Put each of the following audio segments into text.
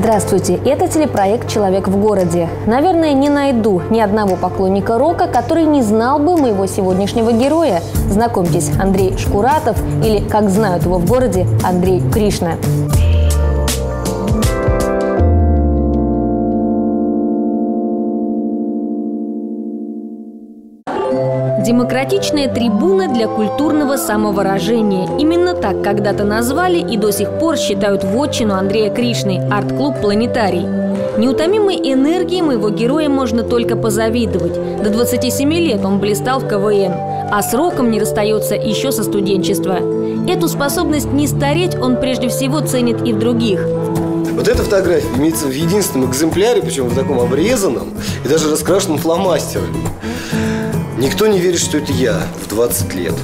Здравствуйте, это телепроект «Человек в городе». Наверное, не найду ни одного поклонника рока, который не знал бы моего сегодняшнего героя. Знакомьтесь, Андрей Шкуратов, или, как знают его в городе, Андрей Кришна. Демократичная трибуна для культурного самовыражения. Именно так когда-то назвали и до сих пор считают вотчину Андрея Кришны – арт-клуб «Планетарий». Неутомимой энергии моего героя можно только позавидовать. До 27 лет он блистал в КВН, а с роком не расстается еще со студенчества. Эту способность не стареть он прежде всего ценит и в других. Вот эта фотография имеется в единственном экземпляре, причем в таком обрезанном и даже раскрашенном фломастерами. Никто не верит, что это я в 20 лет.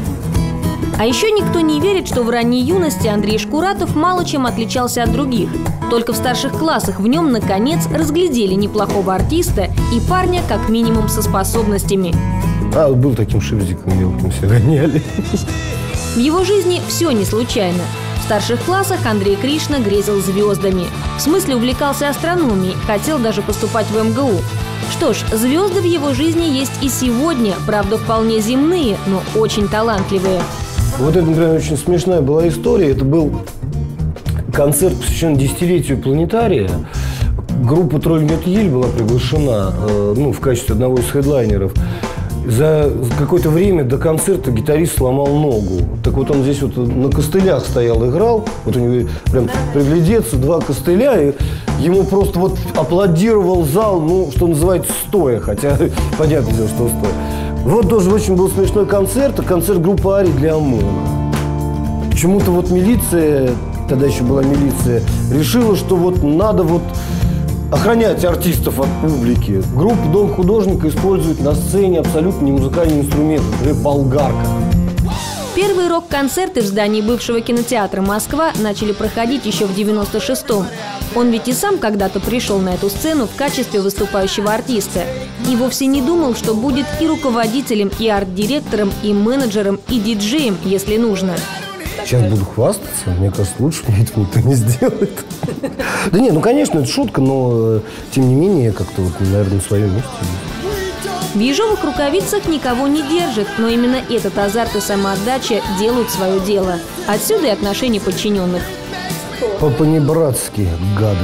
А еще никто не верит, что в ранней юности Андрей Шкуратов мало чем отличался от других. Только в старших классах в нем, наконец, разглядели неплохого артиста и парня, как минимум, со способностями. Был таким шипзиком мелким, все гоняли. В его жизни все не случайно. В старших классах Андрей Кришна грезил звездами. В смысле, увлекался астрономией, хотел даже поступать в МГУ. Что ж, звезды в его жизни есть и сегодня, правда, вполне земные, но очень талантливые. Вот это, например, очень смешная была история. Это был концерт, посвященный десятилетию «Планетария». Группа «Тролль Метьель» была приглашена в качестве одного из хедлайнеров. За какое-то время до концерта гитарист сломал ногу. Так вот он здесь вот на костылях стоял, играл. Вот у него прям приглядеться, 2 костыля. И ему просто вот аплодировал зал, что называется, стоя. Хотя понятно, что стоя. Вот тоже очень был смешной концерт. Концерт группы «Арий» для ОМОНа. Почему-то вот милиция, тогда еще была милиция, решила, что вот надо вот охранять артистов от публики. Группа «Дом художника» использует на сцене абсолютно не музыкальный инструмент, например, болгарка. Первые рок-концерты в здании бывшего кинотеатра «Москва» начали проходить еще в 96-м. Он ведь и сам когда-то пришел на эту сцену в качестве выступающего артиста. И вовсе не думал, что будет и руководителем, и арт-директором, и менеджером, и диджеем, если нужно. Сейчас буду хвастаться, мне кажется, лучше мне этого никто не сделает. Да нет, конечно, это шутка, но тем не менее, как-то вот, наверное, на своем месте. В ежовых рукавицах никого не держит, но именно этот азарт и самоотдача делают свое дело. Отсюда и отношения подчиненных. По-понебратски, гады.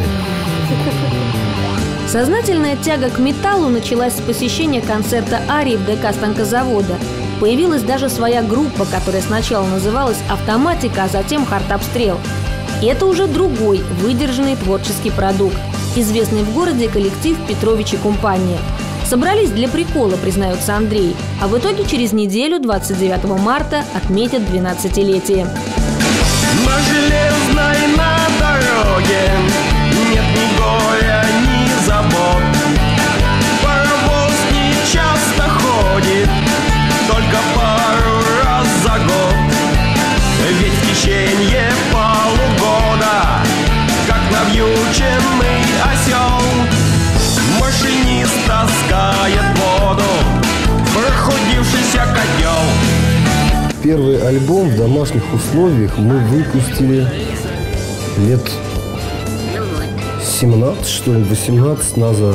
Сознательная тяга к металлу началась с посещения концерта «Арии» в ДК станкозавода. Появилась даже своя группа, которая сначала называлась «Автоматика», а затем «Хард-обстрел». И это уже другой, выдержанный творческий продукт. Известный в городе коллектив «Петрович и компания». Собрались для прикола, признается Андрей. А в итоге через неделю, 29 марта, отметят 12-летие. На железной на дороге нет ни горя, ни забот. Паровоз не часто ходит, только пару раз за год. Ведь в течение полугода, как навьюченный осел, машинист таскает воду в прохудившийся котел. Первый альбом в домашних условиях мы выпустили лет 17, что ли, 18 назад.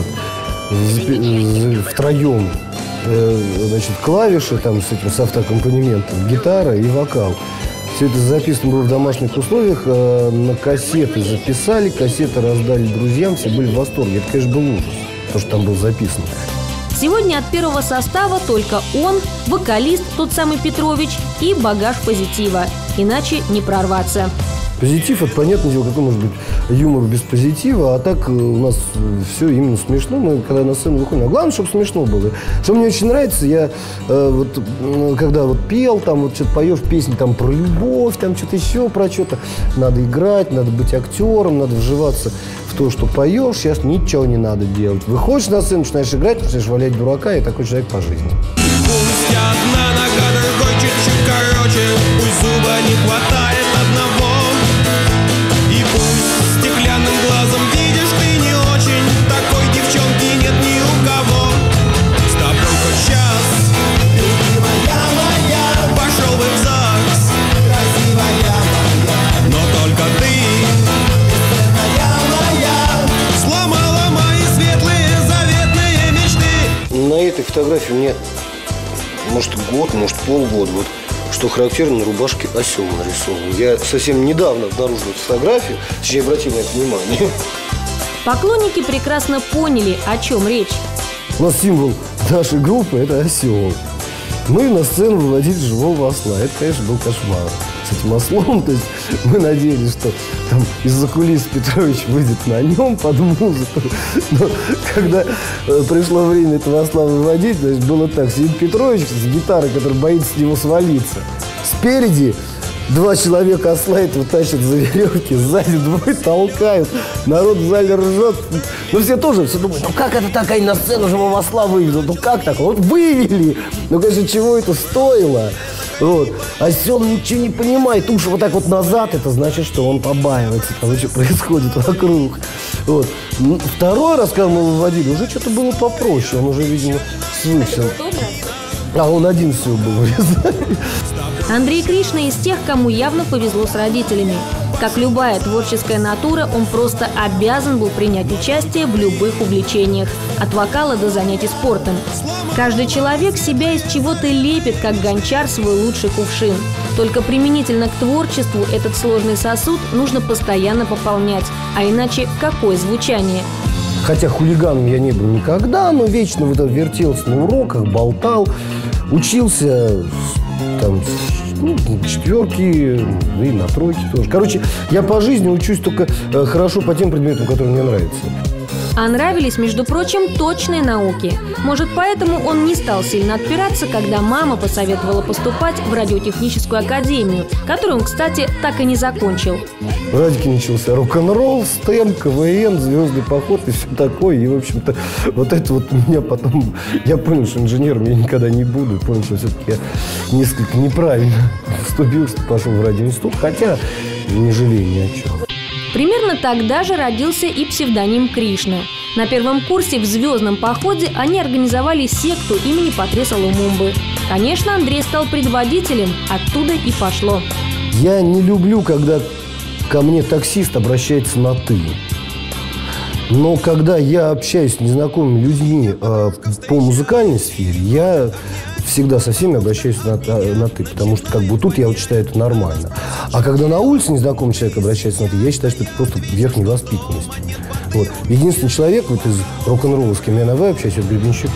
Втроем. Значит, клавиши там с автоаккомпанементом, гитара и вокал. Все это записано было в домашних условиях, на кассеты записали, кассеты раздали друзьям, все были в восторге. Это, конечно, был ужас, то, что там было записано. Сегодня от первого состава только он, вокалист, тот самый Петрович, и багаж позитива. Иначе не прорваться. Позитив – это, понятное дело, какой может быть юмор без позитива, а так у нас все именно смешно. Мы, когда на сцену выходим, главное, чтобы смешно было. Что мне очень нравится, я когда пел, там вот что-то поешь песни там про любовь, там что-то еще, про что-то. Надо играть, надо быть актером, надо вживаться в то, что поешь. Сейчас ничего не надо делать. Выходишь на сцену, начинаешь играть, начинаешь валять дурака, и такой человек по жизни. Пусть одна нога, другой чуть-чуть короче, пусть зуба не хватает одного. И пусть стеклянным глазом видишь ты не очень, такой девчонки нет ни у кого. С тобой хоть сейчас, любимая моя, пошел бы в ЗАГС, красивая моя, но только ты, бесценная моя. фотографии мне, может, год, может, полгода. Вот, что характерно, на рубашке осел нарисован. Я совсем недавно обнаружил эту фотографию, точнее, обратил на это внимание. Поклонники прекрасно поняли, о чем речь. У нас символ нашей группы – это осел. Мы на сцену выводили живого осла. Это, конечно, был кошмар с этим ослом. То есть мы надеялись, что там из-за кулис Петрович выйдет на нем под музыку. Но когда пришло время этого осла выводить, значит, было так. Сидит Петрович с гитарой, который боится с него свалиться. Спереди 2 человека осла этого тащат за веревки, сзади 2 толкают. Народ в зале ржет. Ну, все тоже, все думают, ну как это так, они на сцену живого осла выведут? Ну как так? Вот вывели. Ну, конечно, чего это стоило? Вот. Осел ничего не понимает. Уши вот так вот назад, это значит, что он побаивается того, что происходит вокруг. Вот. Второй раз, когда мы выводили, уже что-то было попроще. Он уже, видимо, свыкся. А он один всего был вырезать. Андрей Кришна из тех, кому явно повезло с родителями. Как любая творческая натура, он просто обязан был принять участие в любых увлечениях, от вокала до занятий спортом. Каждый человек себя из чего-то лепит, как гончар свой лучший кувшин. Только применительно к творчеству этот сложный сосуд нужно постоянно пополнять, а иначе какое звучание? Хотя хулиганом я не был никогда, но вечно вот вертелся на уроках, болтал, учился там, ну, 4, да и на 3 тоже. Короче, я по жизни учусь только хорошо по тем предметам, которые мне нравятся. А нравились, между прочим, точные науки. Может, поэтому он не стал сильно отпираться, когда мама посоветовала поступать в радиотехническую академию, которую он, кстати, так и не закончил. В радике начался рок-н-ролл, СТЭМ, КВН, звездный поход и все такое. И, в общем-то, вот это вот меня потом... Я понял, что инженером я никогда не буду. Понял, что все-таки я несколько неправильно вступил, что пошел в радиоинститут. Хотя не жалею ни о чем. Примерно тогда же родился и псевдоним Кришна. На первом курсе в «Звездном походе» они организовали секту имени Патриса Лумумбы. Конечно, Андрей стал предводителем, оттуда и пошло. Я не люблю, когда ко мне таксист обращается на «ты». Но когда я общаюсь с незнакомыми людьми по музыкальной сфере, я всегда со всеми обращаюсь на «ты», потому что как бы тут я вот считаю это нормально. А когда на улице незнакомый человек обращается на «ты», я считаю, что это просто верх невоспитанности. Вот. Единственный человек вот из рок-н-ролла, с кем я на «вы» общаюсь, это Гребенщиков.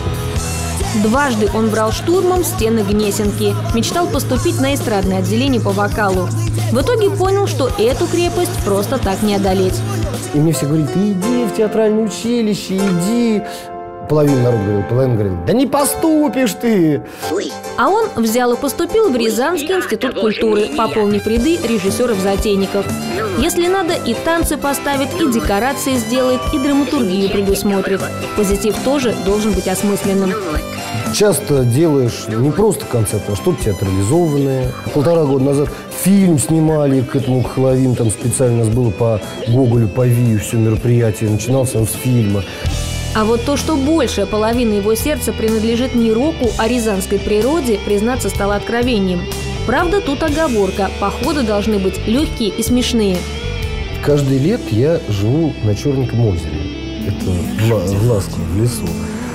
Дважды он брал штурмом стены Гнесинки, мечтал поступить на эстрадное отделение по вокалу. В итоге понял, что эту крепость просто так не одолеть. И мне все говорят: ты иди в театральное училище, иди. Половина народа говорила, половина говорила: да не поступишь ты. А он взял и поступил в Рязанский институт культуры, пополнив ряды режиссеров-затейников. Если надо, и танцы поставит, и декорации сделает, и драматургию предусмотрит. Позитив тоже должен быть осмысленным. Часто делаешь не просто концерт, а что-то театрализованное. 1,5 года назад фильм снимали к этому, к Хэллоуину, там специально у нас было по Гоголю, по Вию все мероприятие. Начинался он с фильма. А вот то, что большая половина его сердца принадлежит не року, а рязанской природе, признаться, стало откровением. Правда, тут оговорка. Походы должны быть легкие и смешные. Каждый лет я живу на Черненьком озере. Это в Ласково, в лесу.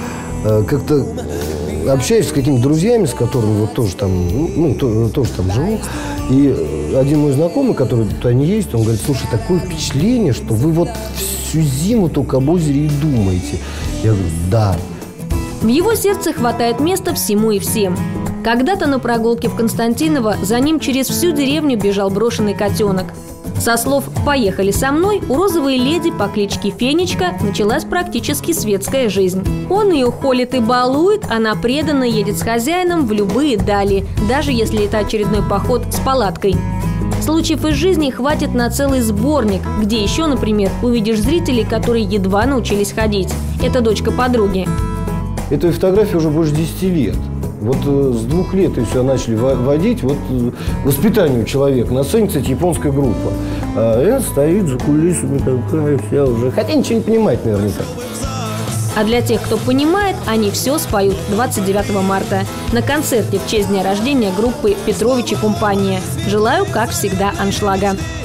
Как-то общаюсь с какими-то друзьями, с которыми вот тоже там, тоже там живу. И один мой знакомый, который туда не ездит, он говорит: слушай, такое впечатление, что вы вот всю зиму только об озере и думаете. Я говорю: да. В его сердце хватает места всему и всем. Когда-то на прогулке в Константиново за ним через всю деревню бежал брошенный котенок. Со слов «поехали со мной» у розовой леди по кличке Фенечка началась практически светская жизнь. Он ее холит и балует, она преданно едет с хозяином в любые дали, даже если это очередной поход с палаткой. Случаев из жизни хватит на целый сборник, где еще, например, увидишь зрителей, которые едва научились ходить. Это дочка подруги. Этой фотографии уже больше 10 лет. Вот с 2 лет и все начали водить. Вот воспитание у человека. На сцене, кстати, японская группа. А это стоит за кулисами такая вся уже. Хотя ничего не понимает наверняка. А для тех, кто понимает, они все споют 29 марта на концерте в честь дня рождения группы «Петрович и компания». Желаю, как всегда, аншлага.